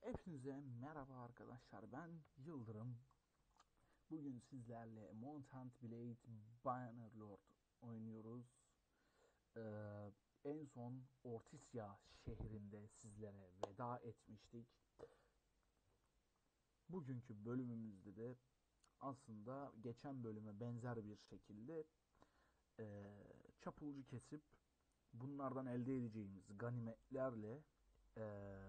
Hepinize merhaba arkadaşlar, ben Yıldırım. Bugün sizlerle Mount & Blade Bannerlord oynuyoruz. En son Ortisya şehrinde sizlere veda etmiştik. Bugünkü bölümümüzde de aslında geçen bölüme benzer bir şekilde çapulcu kesip bunlardan elde edeceğimiz ganimetlerle ee,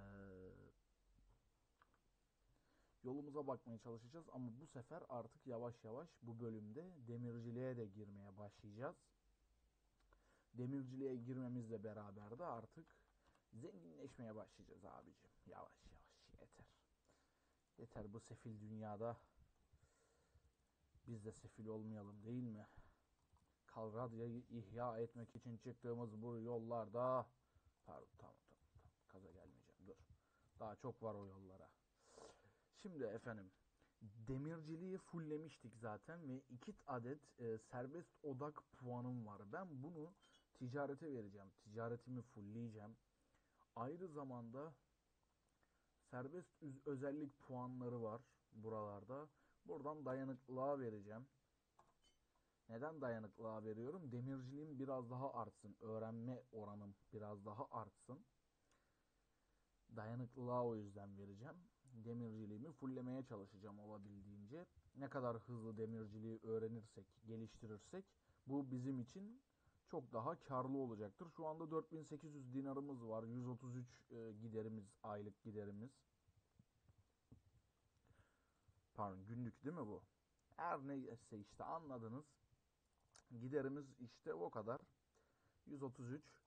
yolumuza bakmaya çalışacağız ama bu sefer artık yavaş yavaş bu bölümde demirciliğe de girmeye başlayacağız. Demirciliğe girmemizle beraber de artık zenginleşmeye başlayacağız abicim. Yavaş yavaş yeter. Yeter bu sefil dünyada biz de sefil olmayalım değil mi? Kalradya'yı ihya etmek için çıktığımız bu yollarda... Pardon tamam. Kaza gelmeyeceğim dur. Daha çok var o yollara. Şimdi efendim demirciliği fulllemiştik zaten ve 2 adet serbest odak puanım var. Ben bunu ticarete vereceğim. Ticaretimi fullleyeceğim. Ayrı zamanda serbest özellik puanları var buralarda. Buradan dayanıklılığa vereceğim. Neden dayanıklılığa veriyorum? Demirciliğim biraz daha artsın. Öğrenme oranım biraz daha artsın. Dayanıklılığa o yüzden vereceğim. Demirciliğimi fulllemeye çalışacağım olabildiğince. Ne kadar hızlı demirciliği öğrenirsek, geliştirirsek bu bizim için çok daha karlı olacaktır. Şu anda 4800 dinarımız var. 133 giderimiz, aylık giderimiz. Pardon, günlük değil mi bu? Her neyse işte anladınız. Giderimiz işte o kadar. 133.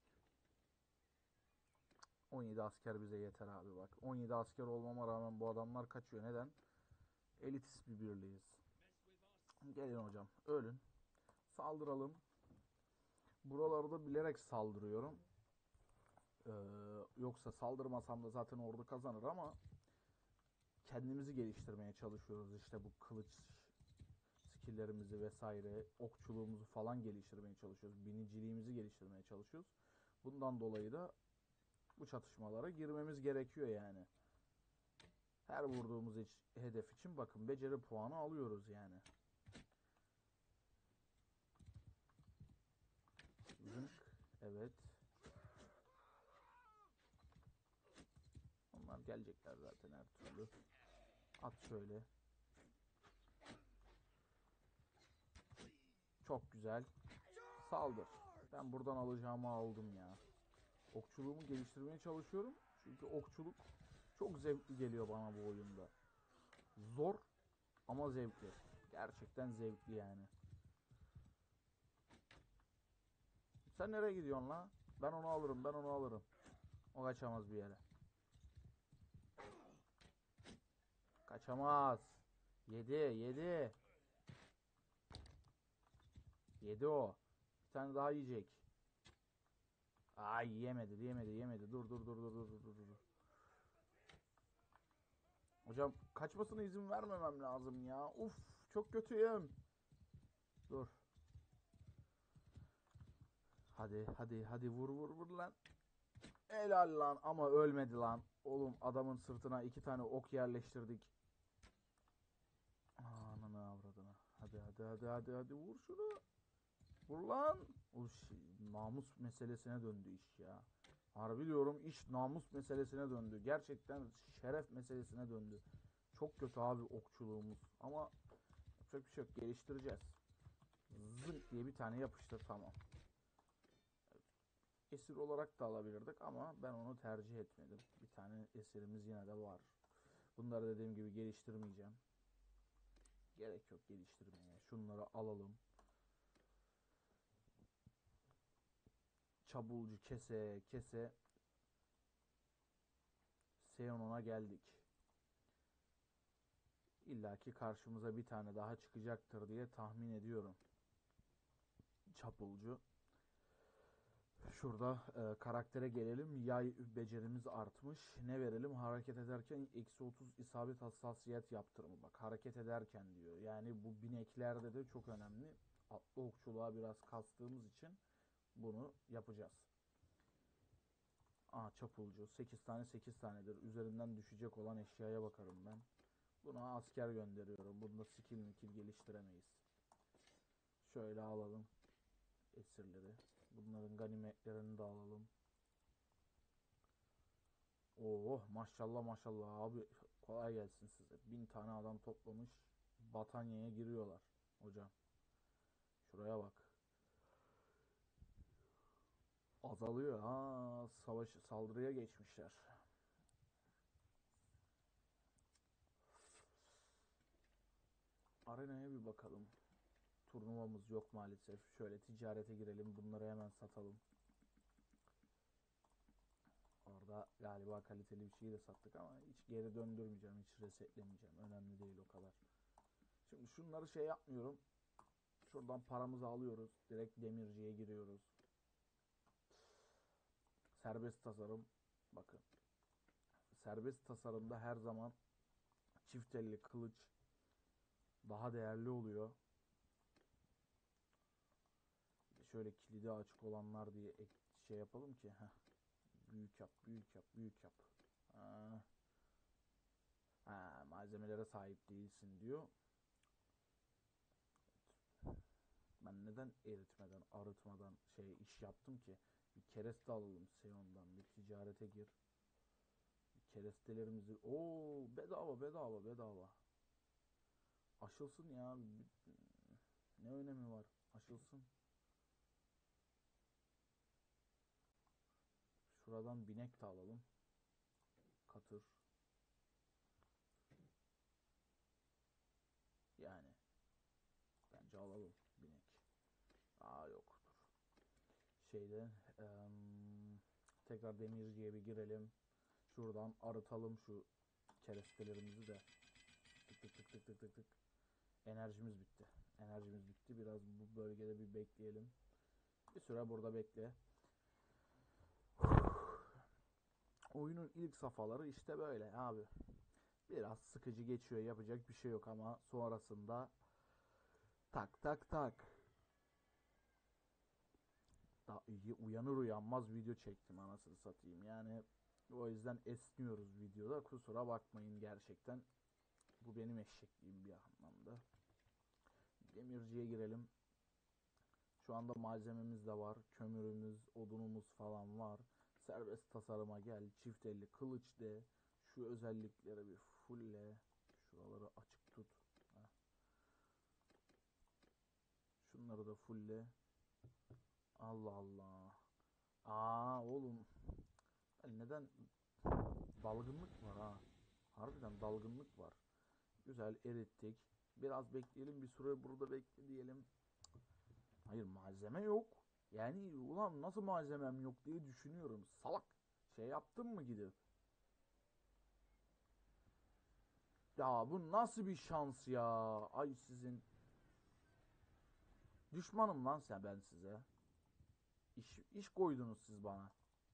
17 asker bize yeter abi bak. 17 asker olmama rağmen bu adamlar kaçıyor. Neden? Elitist bir birliğiz. Gelin hocam ölün. Saldıralım. Buralarda bilerek saldırıyorum. Ee, Yoksa saldırmasam da zaten ordu kazanır ama kendimizi geliştirmeye çalışıyoruz. İşte bu kılıç skilllerimizi vesaire, okçuluğumuzu falan geliştirmeye çalışıyoruz. Biniciliğimizi geliştirmeye çalışıyoruz. Bundan dolayı da bu çatışmalara girmemiz gerekiyor yani. Her vurduğumuz hedef için bakın beceri puanı alıyoruz yani. Zınk. Evet. Onlar gelecekler zaten her türlü. At şöyle. Çok güzel. Saldır. Ben buradan alacağımı aldım ya. Okçuluğumu geliştirmeye çalışıyorum. Çünkü okçuluk çok zevkli geliyor bana bu oyunda. Zor ama zevkli. Gerçekten zevkli yani. Sen nereye gidiyorsun la? Ben onu alırım. O kaçamaz bir yere. Kaçamaz. Yedi. Yedi o. Bir tane daha yiyecek. Ay yemedi. Dur. Hocam kaçmasına izin vermemem lazım ya. Uf çok kötüyüm. Dur. Hadi vur lan. Helal lan ama ölmedi lan. Oğlum adamın sırtına 2 tane ok yerleştirdik. Ananı avradını. Hadi vur şunu. Vur lan. Namus meselesine döndü iş ya. Harbi diyorum iş namus meselesine döndü. Gerçekten şeref meselesine döndü. Çok kötü abi okçuluğumuz. Ama yapacak bir şey yok. Geliştireceğiz. Zınk diye bir tane yapıştır tamam. Esir olarak da alabilirdik ama ben onu tercih etmedim. Bir tane esirimiz yine de var. Bunları dediğim gibi geliştirmeyeceğim. Gerek yok geliştirmeye. Şunları alalım. Çabulcu kese Seon'a geldik. İlla ki karşımıza bir tane daha çıkacaktır diye tahmin ediyorum. Çapulcu. Şurada karaktere gelelim. Yay becerimiz artmış. Ne verelim? Hareket ederken -30 isabet hassasiyet yaptırımı. Bak hareket ederken diyor. Yani bu bineklerde de çok önemli. Atlı okçuluğa biraz kastığımız için bunu yapacağız. Aa, çapulcu. 8 tane 8 tanedir. Üzerinden düşecek olan eşyaya bakarım ben. Buna asker gönderiyorum. Bunda skill geliştiremeyiz. Şöyle alalım esirleri. Bunların ganimetlerini de alalım. Oh maşallah maşallah abi, kolay gelsin size. 1000 tane adam toplamış. Batanya'ya giriyorlar hocam. Şuraya bak. Azalıyor. Ha, saldırıya geçmişler. Arenaya bir bakalım. Turnuvamız yok maalesef. Şöyle ticarete girelim. Bunları hemen satalım. Orada galiba kaliteli bir şey de sattık ama hiç geri döndürmeyeceğim. Hiç resetlemeyeceğim. Önemli değil o kadar. Şimdi şunları şey yapmıyorum. Şuradan paramızı alıyoruz. Direkt demirciye giriyoruz. Serbest tasarım. Bakın. Serbest tasarımda her zaman çift elli kılıç daha değerli oluyor. Şöyle kilidi açık olanlar diye şey yapalım ki. Heh. Büyük yap, büyük yap, büyük yap. Ha. Ha, malzemelere sahip değilsin diyor. Ben neden eritmeden, arıtmadan iş yaptım ki? Bir kereste alalım Seon'dan. Bir ticarete gir. Bir kerestelerimizi... Oo, bedava bedava bedava. Aşılsın ya. Ne önemi var? Aşılsın. Şuradan binek de alalım. Katır. Yani bence alalım binek. Aa, yok. Şeyde tekrar demirciye bir girelim. Şuradan arıtalım şu kerestelerimizi de. Tık tık tık tık tık tık tık. Enerjimiz bitti. Enerjimiz bitti. Biraz bu bölgede bir bekleyelim. Bir süre burada bekle. Oyunun ilk safhaları işte böyle abi. Biraz sıkıcı geçiyor. Yapacak bir şey yok ama sonrasında tak tak tak. Daha uyanır uyanmaz video çektim anasını satayım. Yani o yüzden esniyoruz videoda. Kusura bakmayın gerçekten. Bu benim eşekliğim bir anlamda. Demirciye girelim. Şu anda malzememiz de var. Kömürümüz, odunumuz falan var. Serbest tasarıma gel. Çift elli kılıç de. Şu özellikleri bir fulle. Şuraları açık tut. Heh. Şunları da fulle. Allah Allah. Aa oğlum. Neden? Dalgınlık var ha. Harbiden dalgınlık var. Güzel erittik. Biraz bekleyelim, bir süre burada bekle diyelim. Hayır, malzeme yok. Yani ulan nasıl malzemem yok diye düşünüyorum. Salak. Şey yaptın mı gidip? Ya bu nasıl bir şans ya? Ay sizin. Düşmanım lan ben size. İş koydunuz siz bana.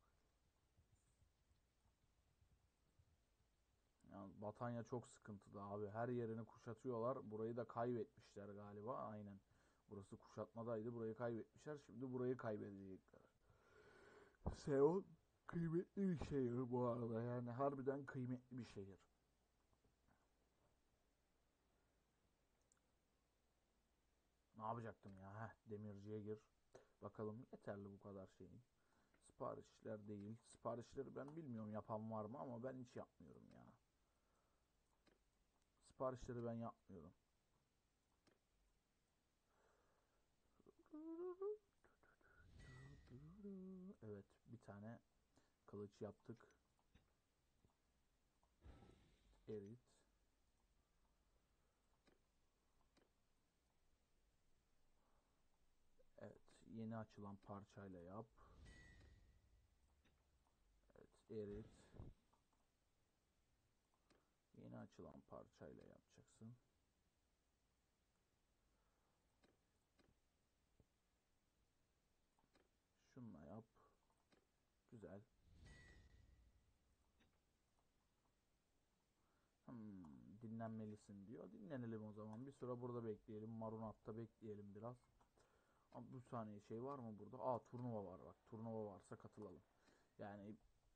Yani Batanya çok sıkıntılı abi. Her yerini kuşatıyorlar. Burayı da kaybetmişler galiba. Aynen. Burası kuşatmadaydı. Burayı kaybetmişler. Şimdi burayı kaybedecekler. Seul kıymetli bir şehir bu arada. Yani harbiden kıymetli bir şehir. Ne yapacaktım ya? Heh, demirciye gir. Bakalım yeterli bu kadar şeyin. Siparişler değil. Siparişleri ben bilmiyorum yapan var mı ama ben hiç yapmıyorum ya. Siparişleri ben yapmıyorum. Evet, bir tane kılıç yaptık. Erit. Evet, yeni açılan parçayla yap. Evet, erit. Yeni açılan parçayla yapacaksın. Şunla yap. Güzel. Dinlenmelisin diyor. Dinlenelim o zaman. Bir süre burada bekleyelim. Marunat'ta bekleyelim biraz. Ama bu saniye şey var mı burada? Aa, turnuva var bak. Turnuva varsa katılalım. Yani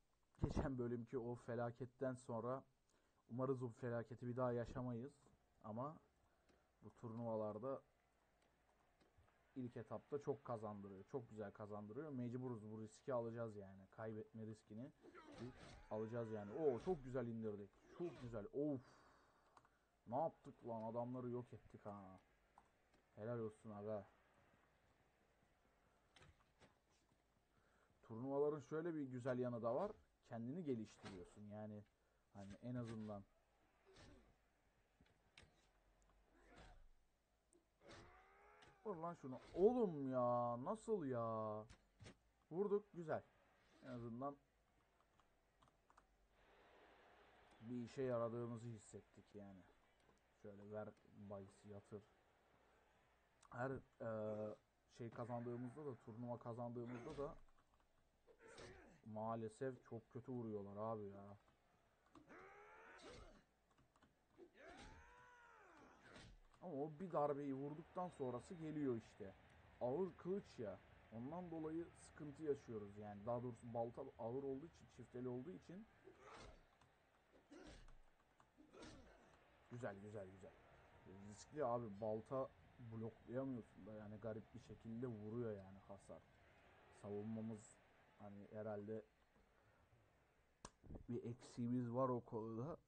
geçen bölümki o felaketten sonra umarız o felaketi bir daha yaşamayız. Ama bu turnuvalarda ilk etapta çok kazandırıyor. Çok güzel kazandırıyor. Mecburuz, bu riski alacağız yani. Kaybetme riskini alacağız yani. Oo, çok güzel indirdik. Çok güzel. Of. Ne yaptık lan? Adamları yok ettik ha. Helal olsun aga. Turnuvaların şöyle bir güzel yanı da var. Kendini geliştiriyorsun yani. Hani en azından. Vur lan şunu. Oğlum ya. Nasıl ya? Vurduk. Güzel. En azından bir işe yaradığımızı hissettik yani. Şöyle ver bahisi yatır. Her şey kazandığımızda da, turnuva kazandığımızda da maalesef çok kötü vuruyorlar abi ya. Ama o bir darbeyi vurduktan sonrası geliyor işte. Ağır kılıç ya. Ondan dolayı sıkıntı yaşıyoruz yani. Daha doğrusu balta ağır olduğu için, çifteli olduğu için. Güzel güzel güzel. Riskli abi, balta bloklayamıyorsun da yani, garip bir şekilde vuruyor yani hasar. Savunmamız hani herhalde bir eksiğimiz var o konuda.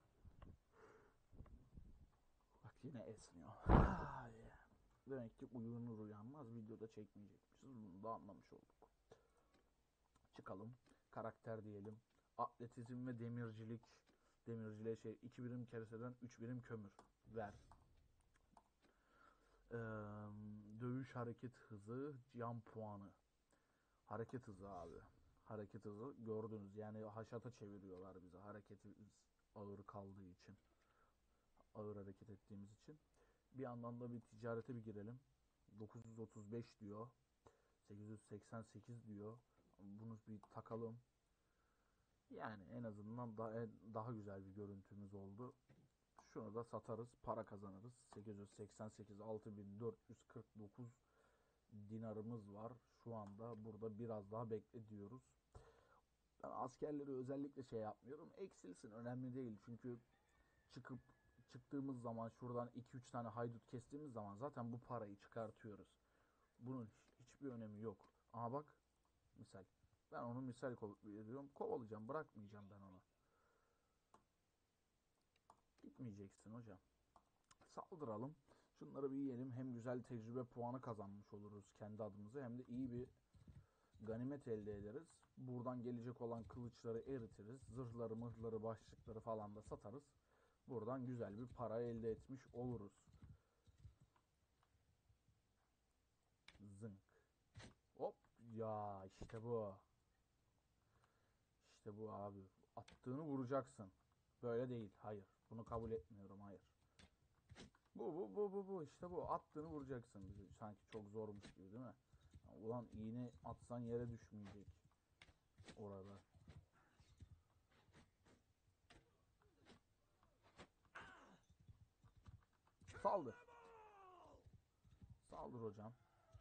Bak yine esniyor. Demek ki uyunur uyanmaz videoda çekmeyecekmişiz. Bunu da anlamış olduk. Çıkalım. Karakter diyelim. Atletizm ve demircilik. Demirciliğe 2 birim kereseden 3 birim kömür. Ver. Ee, Dövüş hareket hızı. Can puanı. Hareket hızı abi. Hareket hızı gördünüz. Yani haşata çeviriyorlar bizi. Hareketimiz ağır kaldığı için. Ağır hareket ettiğimiz için. Bir yandan da bir ticarete bir girelim. 935 diyor. 888 diyor. Bunu bir takalım. Yani en azından daha güzel bir görüntümüz oldu. Şunu da satarız, para kazanırız. 888 6449 dinarımız var. Şu anda burada biraz daha bekle diyoruz. Ben askerleri özellikle şey yapmıyorum. Eksilsin, önemli değil. Çünkü çıkıp çıktığımız zaman şuradan 2-3 tane haydut kestiğimiz zaman zaten bu parayı çıkartıyoruz. Bunun hiçbir önemi yok. Aha bak, misal. Ben onu misal ediyorum. Kovalayacağım, bırakmayacağım ben onu. Gitmeyeceksin hocam. Saldıralım. Şunları bir yiyelim. Hem güzel tecrübe puanı kazanmış oluruz kendi adımıza, hem de iyi bir ganimet elde ederiz. Buradan gelecek olan kılıçları eritiriz. Zırhları, mıhları, başlıkları falan da satarız. Buradan güzel bir para elde etmiş oluruz. Zınk. Hop. Ya işte bu. İşte bu abi. Attığını vuracaksın. Böyle değil. Hayır. Bunu kabul etmiyorum. Hayır. Bu. İşte bu. Attığını vuracaksın. Bizi sanki çok zormuş gibi değil mi? Ulan iğne atsan yere düşmeyecek. Orada. Saldır. Saldır hocam.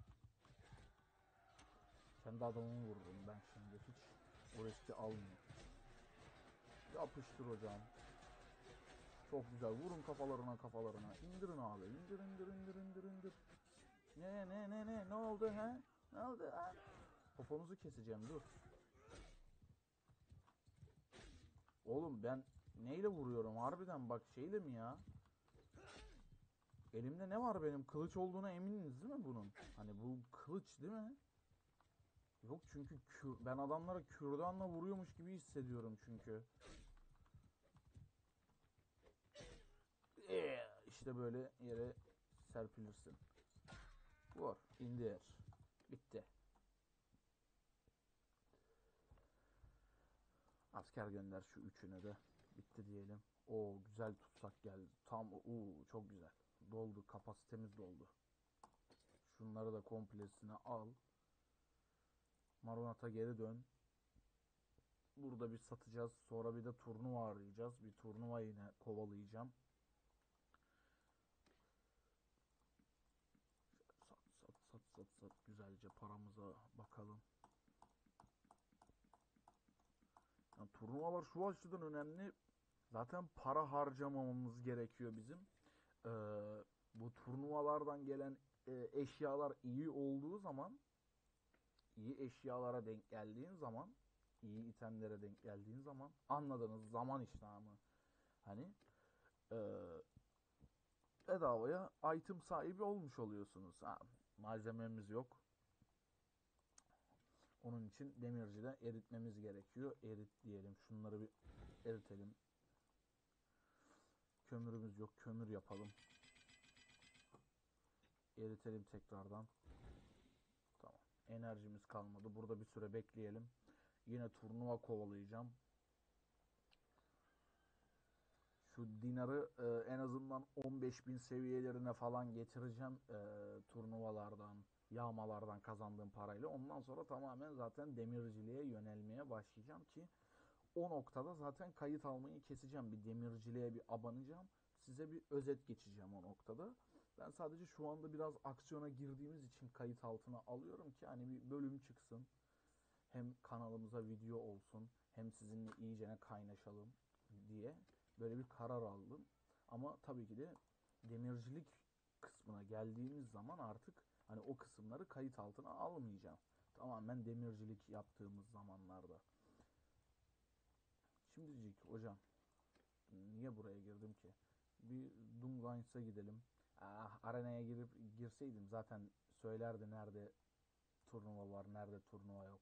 Kendi adamımı vururum ben şimdi. Hiç o riski almıyorum. Yapıştır hocam. Çok güzel. Vurun kafalarına kafalarına. İndirin abi. İndir. Ne oldu ha? Ne oldu ha? Poponuzu keseceğim, dur. Oğlum ben neyle vuruyorum harbiden, bak şeyle mi ya? Elimde ne var benim? Kılıç olduğuna eminiz değil mi bunun? Hani bu kılıç değil mi? Yok çünkü ben adamlara kürdanla vuruyormuş gibi hissediyorum çünkü. İşte böyle yere serpilirsin. Vur, indir. Bitti. Asker gönder şu üçünü de. Bitti diyelim. O güzel tutsak geldi. Tam çok güzel. Doldu, kapasitemiz doldu. Şunları da komplesine al. Marunat'a geri dön. Burada bir satacağız. Sonra bir de turnuva arayacağız. Bir turnuva yine kovalayacağım. Sat. Güzelce paramıza bakalım. Yani turnuvalar şu açıdan önemli. Zaten para harcamamamız gerekiyor bizim. Ee, Bu turnuvalardan gelen eşyalar iyi olduğu zaman, iyi eşyalara denk geldiğin zaman, iyi itemlere denk geldiğin zaman anladığınız zaman işlemı. Hani e, bedavaya item sahibi olmuş oluyorsunuz. Ha, malzememiz yok. Onun için demircide eritmemiz gerekiyor. Erit diyelim. Şunları bir eritelim. Kömürümüz yok. Kömür yapalım. Eritelim tekrardan. Tamam. Enerjimiz kalmadı. Burada bir süre bekleyelim. Yine turnuva kovalayacağım. Şu dinarı en azından 15.000 seviyelerine falan getireceğim turnuvalardan, yağmalardan kazandığım parayla. Ondan sonra tamamen zaten demirciliğe yönelmeye başlayacağım ki o noktada zaten kayıt almayı keseceğim. Bir demirciliğe bir abanacağım. Size bir özet geçeceğim o noktada. Ben sadece şu anda biraz aksiyona girdiğimiz için kayıt altına alıyorum ki hani bir bölüm çıksın. Hem kanalımıza video olsun, hem sizinle iyicene kaynaşalım diye böyle bir karar aldım. Ama tabii ki de demircilik kısmına geldiğimiz zaman artık hani o kısımları kayıt altına almayacağım. Tamamen demircilik yaptığımız zamanlarda. Şimdicik hocam, niye buraya girdim ki? Bir Dumlines'a gidelim. Arenaya girseydim zaten söylerdi nerede turnuva var, nerede turnuva yok.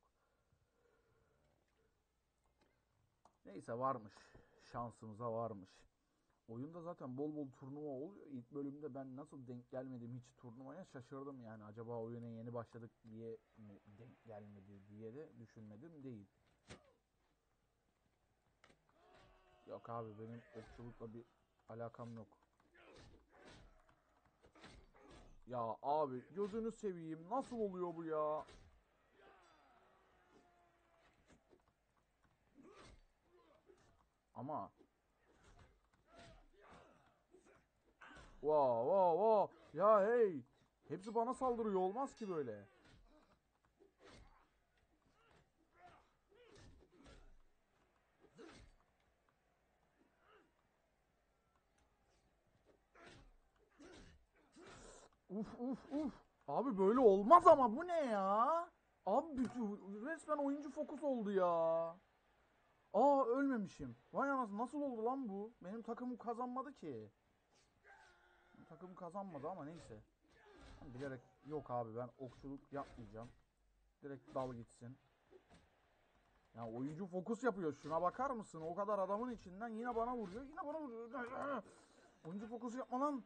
Neyse varmış. Şansımıza varmış. Oyunda zaten bol bol turnuva oluyor. İlk bölümde ben nasıl denk gelmedim hiç turnuvaya şaşırdım yani. Acaba oyuna yeni başladık diye mi denk gelmedi diye de düşünmedim değil. Yok abi benim okçulukla bir alakam yok. Ya abi gözünü seveyim nasıl oluyor bu ya? Ama wow wow wow ya hey hepsi bana saldırıyor olmaz ki böyle. Uf uf uf. Abi böyle olmaz ama bu ne ya? Abi resmen oyuncu fokus oldu ya. Ölmemişim. Vay anasını nasıl oldu lan bu? Benim takımım kazanmadı ki. Benim takımım kazanmadı ama neyse. Ben bilerek yok abi ben okçuluk yapmayacağım. Direkt dal gitsin. Ya oyuncu fokus yapıyor. Şuna bakar mısın? O kadar adamın içinden yine bana vuruyor. Yine bana vuruyor. Oyuncu fokus yapma lan.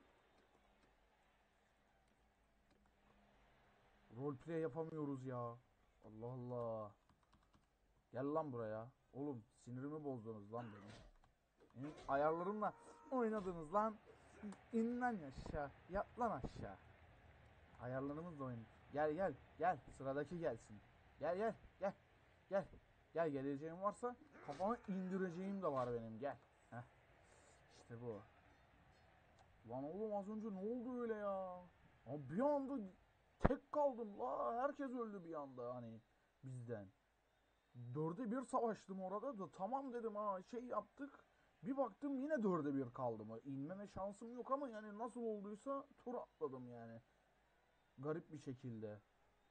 Roleplay yapamıyoruz ya. Allah Allah. Gel lan buraya. Oğlum sinirimi bozdunuz lan benim. Benim ayarlarımla oynadınız lan. İn lan aşağı. Yat lan aşağı. Ayarlarımızla oynayın. Gel gel. Gel. Sıradaki gelsin. Gel gel. Gel. Gel. Gel geleceğim varsa kafama indireceğim de var benim. Gel. Heh. İşte bu. Lan oğlum az önce ne oldu öyle ya? Abi bir anda tek kaldım la. Herkes öldü bir anda hani bizden. Dörde bir savaştım orada da tamam dedim ha şey yaptık. Bir baktım yine dörde bir kaldım. İnmeme şansım yok ama yani nasıl olduysa tur atladım yani. Garip bir şekilde.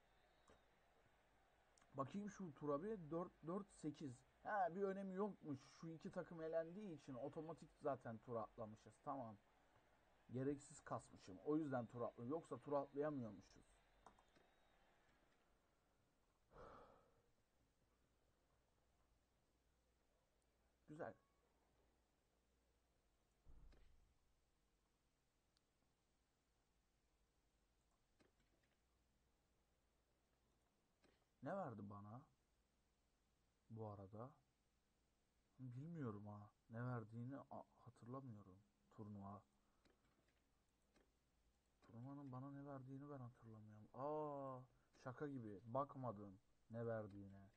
Bakayım şu tura bir 4-4-8. Ha bir önemi yokmuş. Şu iki takım elendiği için otomatik zaten tur atlamışız. Tamam. Gereksiz kasmışım. O yüzden tur atlıyorum. Yoksa tur atlayamıyormuşuz. Güzel. Ne verdi bana bu arada? Bilmiyorum ha. Ne verdiğini hatırlamıyorum. Turnuva. Turnuvanın bana ne verdiğini ben hatırlamıyorum. Şaka gibi. Bakmadım ne verdiğine.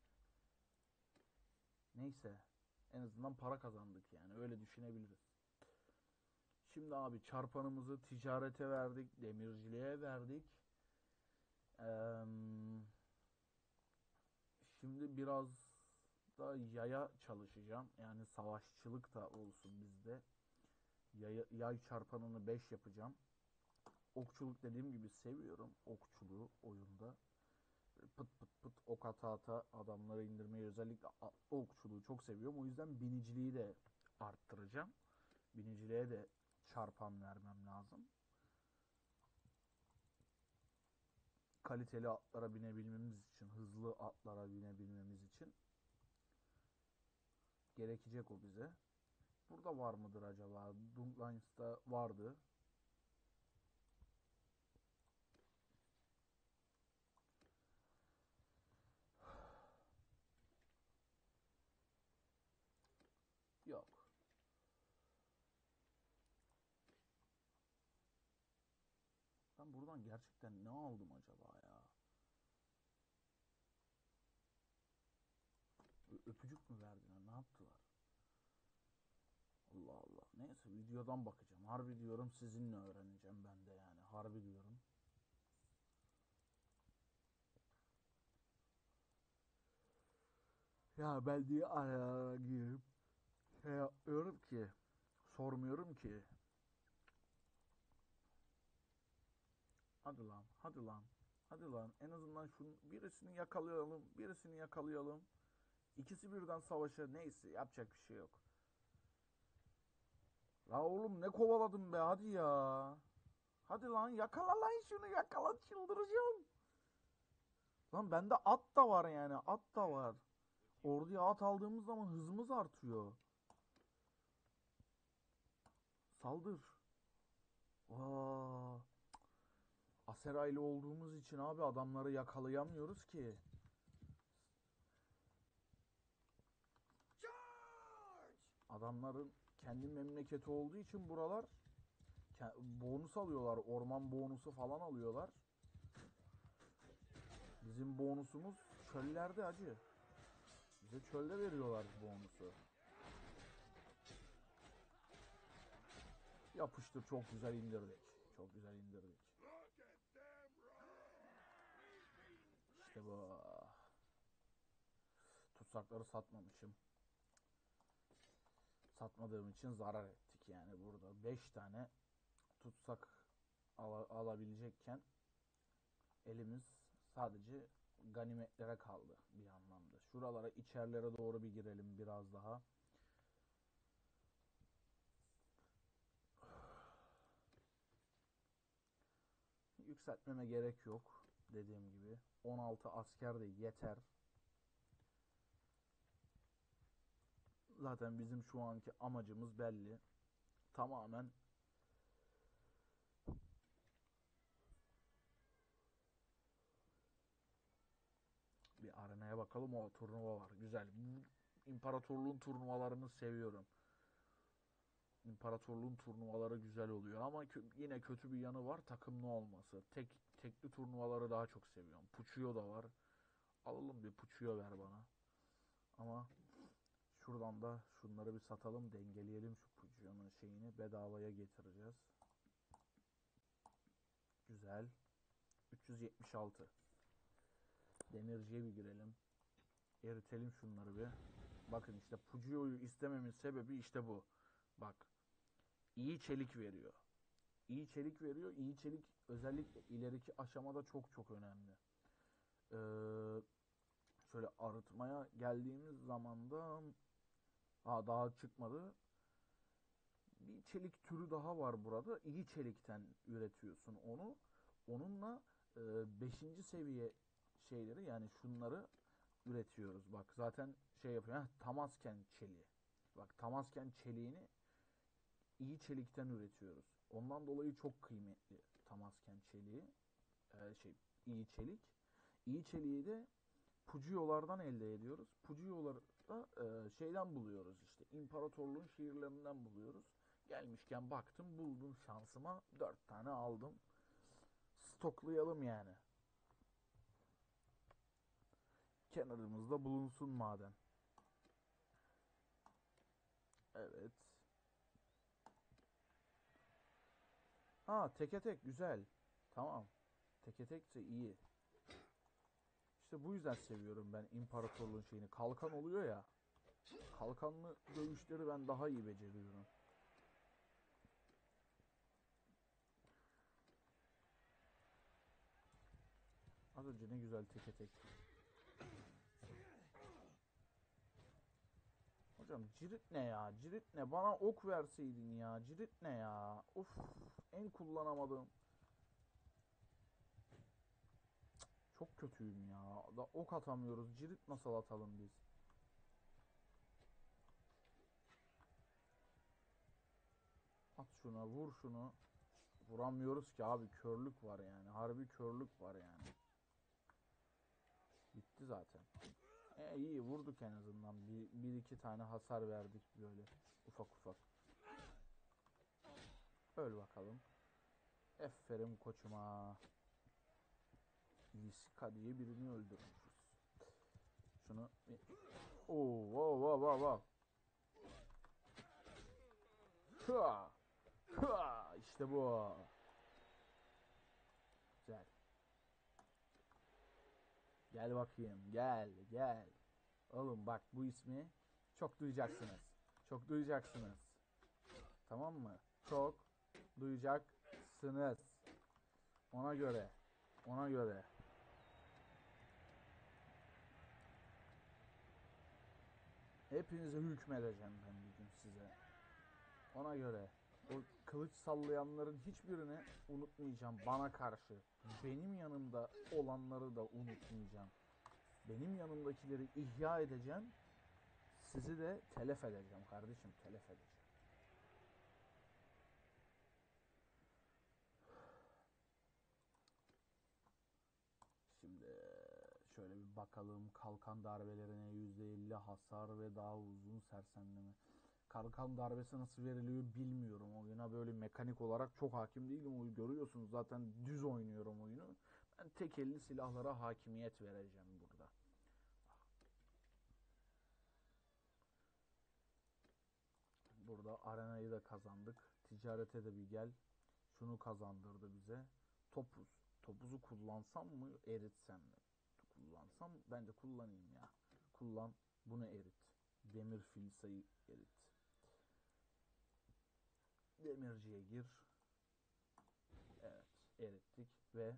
Neyse. En azından para kazandık yani. Öyle düşünebiliriz. Şimdi abi çarpanımızı ticarete verdik. Demirciliğe verdik. Şimdi biraz da yaya çalışacağım. Yani savaşçılık da olsun bizde. Yay çarpanını 5 yapacağım. Okçuluk dediğim gibi seviyorum. Okçuluğu oyunda. Pıt pıt pıt ok ata ata adamları indirmeyi, özellikle okçuluğu çok seviyorum. O yüzden biniciliği de arttıracağım. Biniciliğe de çarpan vermem lazım. Kaliteli atlara binebilmemiz için, hızlı atlara binebilmemiz için gerekecek o bize. Burada var mıdır acaba? Dunklines'ta vardı. Yok. Ben buradan gerçekten ne aldım acaba ya? Öpücük mü verdiler? Ne yaptılar? Allah Allah. Neyse, videodan bakacağım. Harbi diyorum, sizinle öğreneceğim ben de yani. Harbi diyorum. Ya ben diye araya girip şey yapmıyorum ki. Sormuyorum ki. Hadi lan, hadi lan. Hadi lan, en azından şunun birisini yakalayalım. Birisini yakalayalım. İkisi birden savaşa, neyse, yapacak bir şey yok. La oğlum, ne kovaladım be, hadi ya. Hadi lan, yakala lan şunu, yakala, çıldıracağım. Lan bende at da var yani, at da var. Orduya at aldığımız zaman hızımız artıyor. Saldır. Aa, Aseraylı olduğumuz için abi adamları yakalayamıyoruz ki. Adamların kendi memleketi olduğu için buralar bonus alıyorlar. Orman bonusu falan alıyorlar. Bizim bonusumuz çöllerde acı. Bize çölde veriyorlar bonusu. Yapıştır, çok güzel indirdik. Çok güzel indirdik. İşte bu. Tutsakları satmamışım. Satmadığım için zarar ettik yani burada. 5 tane tutsak alabilecekken elimiz sadece ganimetlere kaldı bir anlamda. Şuralara, içerilere doğru bir girelim biraz daha. Yükseltmeme gerek yok dediğim gibi. 16 asker de yeter. Zaten bizim şu anki amacımız belli. Tamamen bir arenaya bakalım, o turnuva var. Güzel. İmparatorluğun turnuvalarını seviyorum. İmparatorluğun turnuvaları güzel oluyor ama yine kötü bir yanı var, takımlı olması. Tekli turnuvaları daha çok seviyorum. Puçuyo da var. Alalım, bir Puçuyo ver bana. Ama şuradan da şunları bir satalım, dengeleyelim şu Puçuyo'nun şeyini. Bedavaya getireceğiz. Güzel. 376. Demirciye bir girelim. Eritelim şunları bir. Bakın işte Pucuyo'yu istememin sebebi işte bu. Bak. İyi çelik veriyor. İyi çelik veriyor. İyi çelik özellikle ileriki aşamada çok çok önemli. Ee, Şöyle arıtmaya geldiğimiz zaman da daha çıkmadı. Bir çelik türü daha var burada. İyi çelikten üretiyorsun onu. Onunla 5. seviye şeyleri, yani şunları üretiyoruz. Bak zaten şey yapıyor. Tamasken çeliği. Bak, Tamasken çeliğini iyi çelikten üretiyoruz. Ondan dolayı çok kıymetli Tamasken çeliği. İyi çelik. İyi çeliği de Pucuyolardan elde ediyoruz. Pucuyoları da şeyden buluyoruz işte. İmparatorluğun şehirlerinden buluyoruz. Gelmişken baktım, buldum şansıma. 4 tane aldım. Stoklayalım yani. Kenarımızda bulunsun maden. Evet. Teke tek güzel. Tamam. Teke tek de iyi. İşte bu yüzden seviyorum ben imparatorluğun şeyini. Kalkan oluyor ya. Kalkanlı dövüşleri ben daha iyi beceriyorum. Az önce ne güzel teke tek. Hocam cirit ne ya? Cirit ne? Bana ok verseydin ya. Cirit ne ya? Uf, en kullanamadığım. Çok kötüyüm ya. Da ok atamıyoruz. Cirit nasıl atalım biz? At şuna, vur şunu. Vuramıyoruz ki abi. Körlük var yani. Harbi körlük var yani. Bitti zaten. İyi vurduk en azından. Bir iki tane hasar verdik böyle. Ufak ufak. Öl bakalım. Aferin koçuma. Liska diye birini öldürmüşüz. Şunu... Oo, wow, wow, wow, wow. Hıa! Hıa! İşte bu. Güzel. Gel bakayım. Gel, gel. Oğlum bak bu ismi çok duyacaksınız. Çok duyacaksınız. Tamam mı? Çok duyacaksınız. Ona göre. Ona göre. Hepinize hükmedeceğim ben bugün size. Ona göre. O kılıç sallayanların hiçbirini unutmayacağım bana karşı. Benim yanımda olanları da unutmayacağım. Benim yanımdakileri ihya edeceğim. Sizi de telef edeceğim kardeşim. Telef edeceğim. Şimdi şöyle bir bakalım. Kalkan darbelerine %50 hasar ve daha uzun sersemleme. Kalkan darbesi nasıl veriliyor bilmiyorum. Oyuna böyle mekanik olarak çok hakim değilim. Görüyorsunuz zaten düz oynuyorum oyunu. Ben tek elli silahlara hakimiyet vereceğim burada. Burada arenayı da kazandık. Ticarete de bir gel. Şunu kazandırdı bize. Topuz. Topuzu kullansam mı eritsem mi? Kullansam bence kullanayım ya. Kullan bunu erit. Demir filsayı erit. Demirciye gir. Evet erittik ve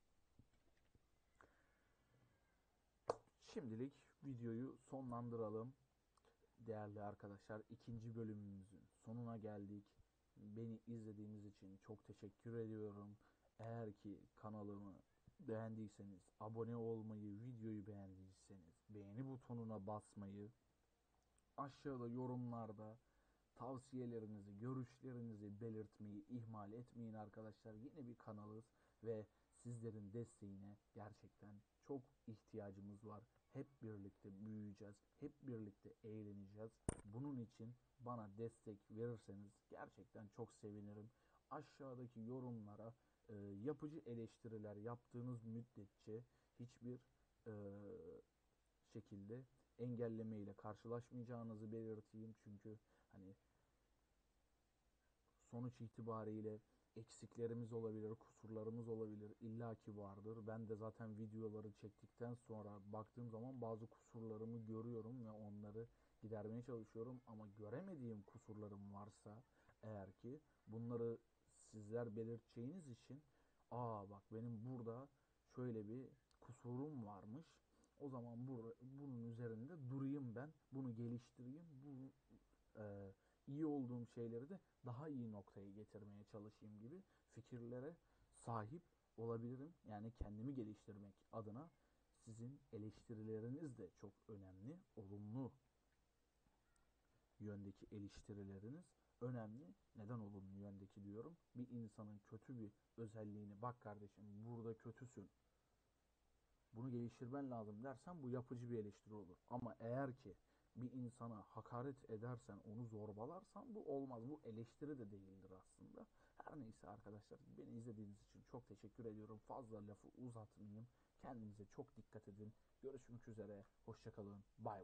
şimdilik videoyu sonlandıralım. Değerli arkadaşlar ikinci bölümümüzün sonuna geldik. Beni izlediğiniz için çok teşekkür ediyorum. Eğer ki kanalımı beğendiyseniz abone olmayı, videoyu beğendiyseniz beğeni butonuna basmayı, aşağıda yorumlarda tavsiyelerinizi, görüşlerinizi belirtmeyi ihmal etmeyin arkadaşlar. Yeni bir kanalız ve sizlerin desteğine gerçekten çok ihtiyacımız var. Hep birlikte büyüyeceğiz. Hep birlikte eğleneceğiz. Bunun için bana destek verirseniz gerçekten çok sevinirim. Aşağıdaki yorumlara yapıcı eleştiriler yaptığınız müddetçe hiçbir e, şekilde engelleme ile karşılaşmayacağınızı belirteyim. Çünkü hani sonuç itibariyle eksiklerimiz olabilir, kusurlarımız olabilir. İllaki vardır. Ben de zaten videoları çektikten sonra baktığım zaman bazı kusurlarımı görüyorum ve onları gidermeye çalışıyorum. Ama göremediğim kusurlarım varsa eğer ki bunları sizler belirteceğiniz için bak benim burada şöyle bir kusurum varmış. O zaman bunun üzerinde durayım ben. Bunu geliştireyim. Bu iyi olduğum şeyleri de daha iyi noktaya getirmeye çalışayım gibi fikirlere sahip olabilirim. Yani kendimi geliştirmek adına sizin eleştirileriniz de çok önemli. Olumlu yöndeki eleştirileriniz önemli. Neden olumlu yöndeki diyorum? Bir insanın kötü bir özelliğini bak kardeşim burada kötüsün. Bunu geliştirmen lazım dersen bu yapıcı bir eleştiri olur. Ama eğer ki bir insana hakaret edersen, onu zorbalarsan bu olmaz. Bu eleştiri de değildir aslında. Her neyse arkadaşlar beni izlediğiniz için çok teşekkür ediyorum. Fazla lafı uzatmayayım. Kendinize çok dikkat edin. Görüşmek üzere. Hoşçakalın. Bay bay.